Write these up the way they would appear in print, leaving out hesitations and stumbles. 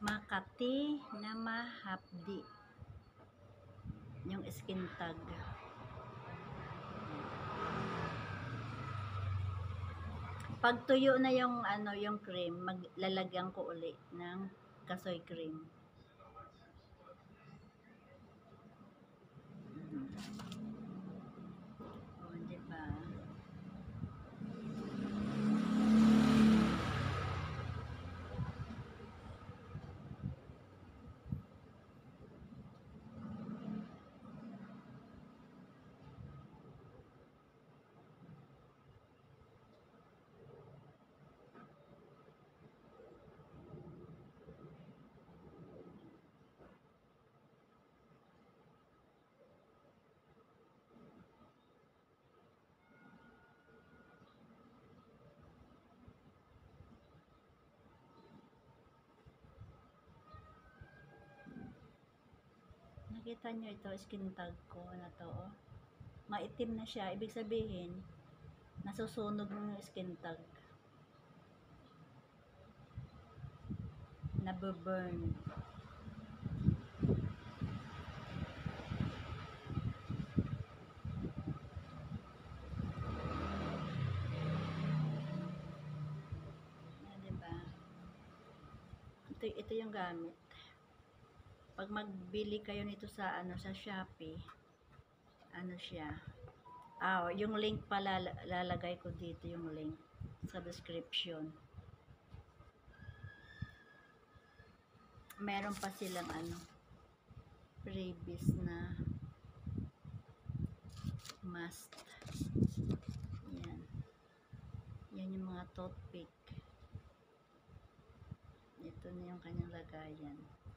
Makati na mahapdi yung skin tag. Pag tuyo na yung yung cream, maglalagyan ko uli ng kasoy cream. Oh, di ba? Nakita nyo ito, skin tag ko na to, oh. Maitim na siya. Ibig sabihin, nasusunog ng skin tag. Nababurn. Diba? Ito yung gamit. Pag magbili kayo nito sa sa Shopee, siya. Yung link pala lalagay ko dito, yung link sa description. Meron pa silang freebies na mask. Yan. Yan yung mga toothpick. Ito na yung kanyang lagayan.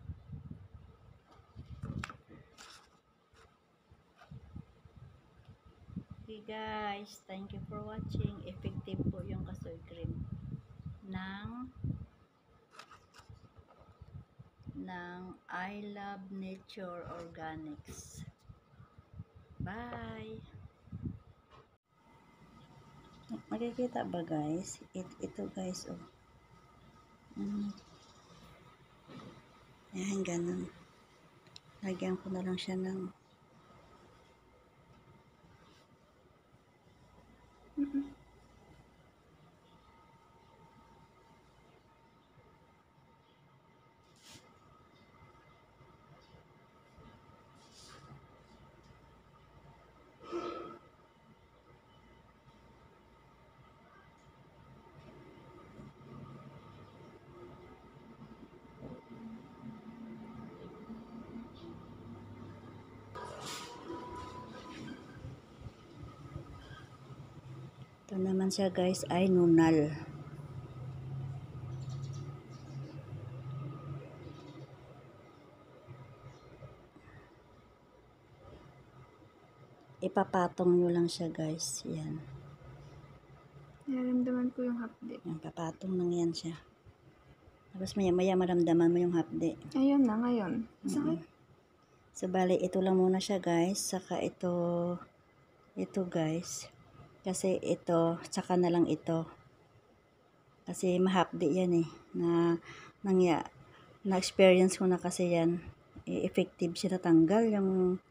Okay guys, thank you for watching. Effective po yung kasoy cream ng I Love Nature Organics. Bye! Makikita ba guys? Ito guys, oh. Ayan, ganun. Lagyan ko na lang siya ng ito naman siya guys, ay nunal. Ipapatong nyo lang siya guys. Yan. Naramdaman ko yung hapde. Yan, papatong lang yan siya. Tapos maya maramdaman mo yung hapde. Ayun na ngayon. So bali ito lang muna siya guys. Saka ito guys. Kasi ito, saka na lang ito. Kasi mahapde yan eh. Na-experience ko na kasi yan. Effective siya natanggal yung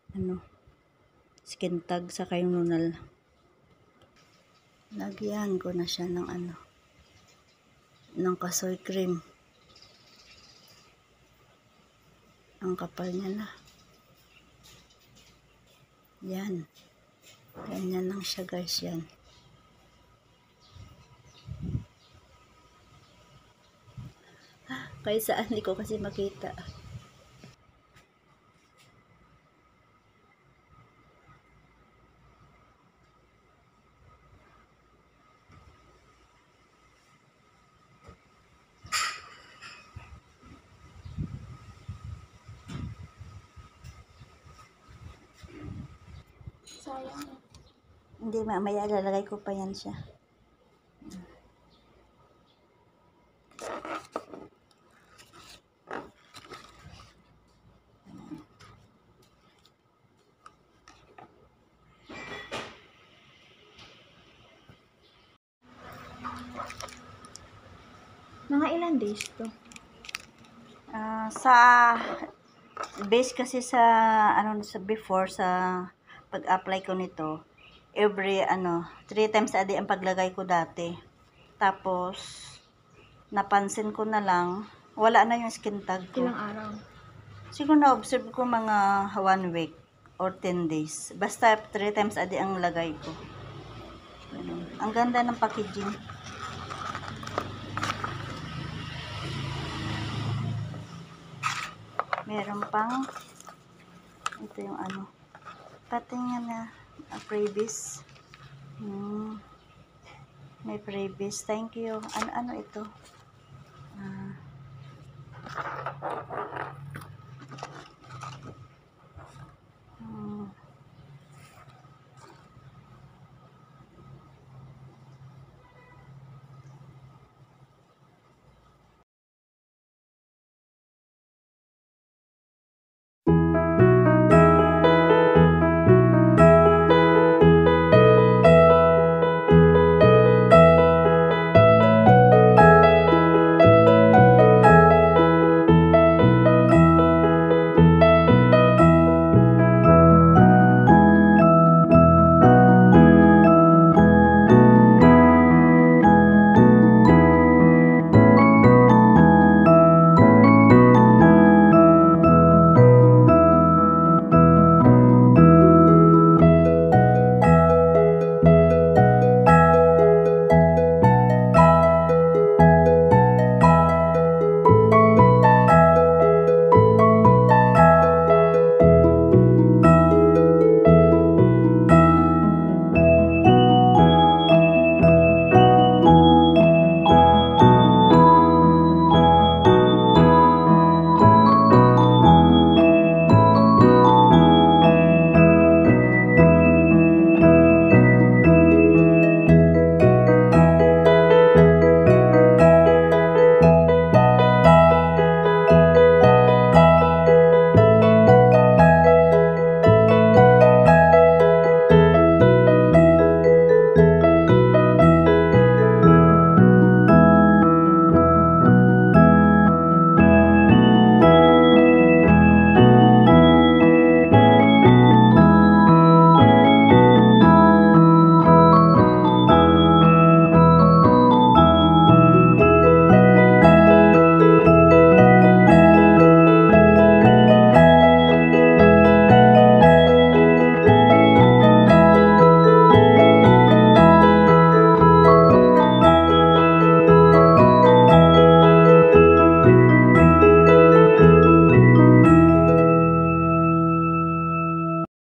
skin tag saka yung nunal. Lagyan ko na siya ng ng kasoy cream. Ang kapal niya na. Yan. Ganyan lang siya guys, yan. Kahit saan, hindi ko kasi makita. Sayang. Hindi, mamaya lalagay ko pa yan siya. Mga ilan days to? Sa base kasi sa sa before sa pag-apply ko nito, every 3 times a day ang paglagay ko dati. Tapos napansin ko na lang wala na yung skin tag ko. Ilang araw? Siguro na-observe ko mga 1 week or 10 days. Basta 3 times a day ang lagay ko. Ganun. Ang ganda ng packaging. Meron pang ito yung patingin na freebies. May freebies. Thank you. Ano ito?